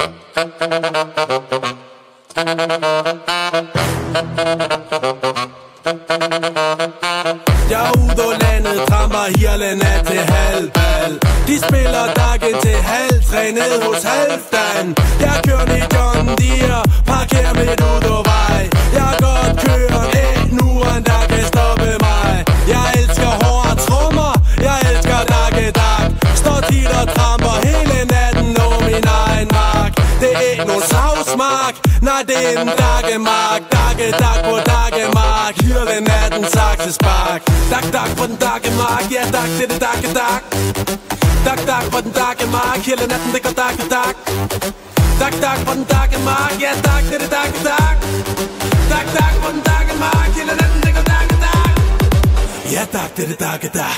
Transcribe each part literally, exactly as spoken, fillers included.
Jeg er ude og landet, tramper Hirland af til halvbal. De spiller dagen til halv tre ned hos Halvdan. Jeg kører i John Deere, parkerer midt ud af vej. Jeg kan godt køre ind nu, en der kan stoppe mig. Jeg elsker hårde trommer, jeg elsker dakke dak. Står tit og tramper hele natten over min egen mark. Det er ikke nogen savsmark, nej det er en dakkemark. Dakke dak på dakkemark, Hirland er den saksespark. Dak dak på den dakkemark, ja dak det er det dakke dak. Dak dak på den dakkemark, hele natten det går dakke dak. Dak dak på den dakkemark, ja dak det er det dakke dak. Dak dak på den dakkemark, hele natten det går dakke dak. Ja dak det er det dakke dak.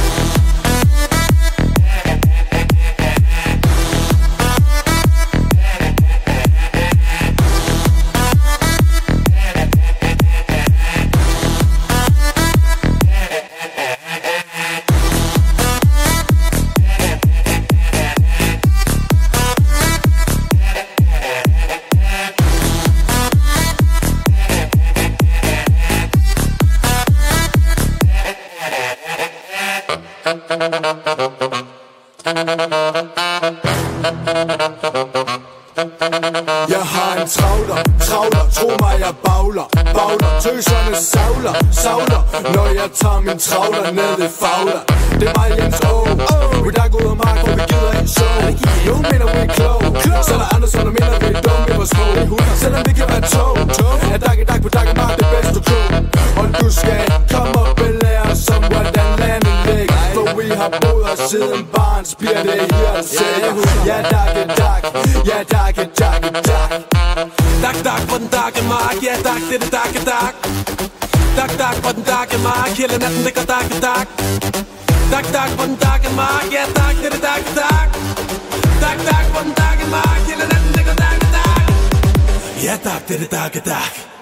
Jeg har en travler, travler, tro mig jeg bagler, bagler. Tøserne savler, savler, når jeg tager min travler ned i Fagler. Det er mig Jens O, vi der går ud af mark, hvor vi gider en show. Nogle mener vi er klog, så er der andre som der mener vi er dumme, vi var små. Selvom det kan være tog, er dakke dak på dakke mark det bedste klog. Og du skal komme og belære os om hvordan landet ligger. For vi har boet her siden barns, bliver det her sikker. Ja dakke dak, ja dakke dakke dak. Dak dak på den dakkemark, ja dak det er det dakke dak. Dak dak på den dakkemark, hele natten det går dakke dak. Dak dak på den dakkemark, ja dak det er det dakke dak. Dak dak på den dakkemark, hele natten det går dakke dak. Ja dak det er det dakke dak.